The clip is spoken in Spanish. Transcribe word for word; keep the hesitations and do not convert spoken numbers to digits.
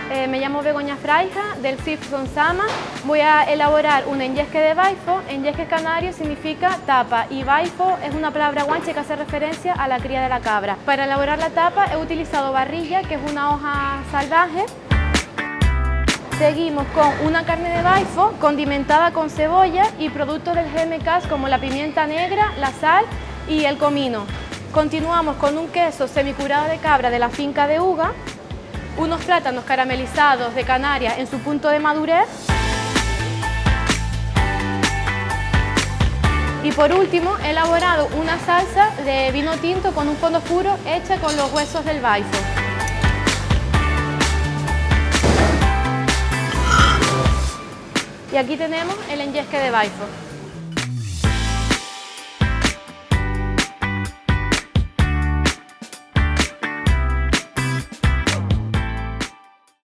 Eh, me llamo Begoña Fraija, del C I F Sonsama. Voy a elaborar un enyesque de baifo. Enyesque canario significa tapa y baifo es una palabra guanche que hace referencia a la cría de la cabra. Para elaborar la tapa he utilizado barrilla, que es una hoja salvaje. Seguimos con una carne de baifo condimentada con cebolla y productos del G M K como la pimienta negra, la sal y el comino. Continuamos con un queso semicurado de cabra de la finca de Uga, unos plátanos caramelizados de Canarias en su punto de madurez y por último he elaborado una salsa de vino tinto con un fondo oscuro hecha con los huesos del baifo. Y aquí tenemos el enyesque de baifo.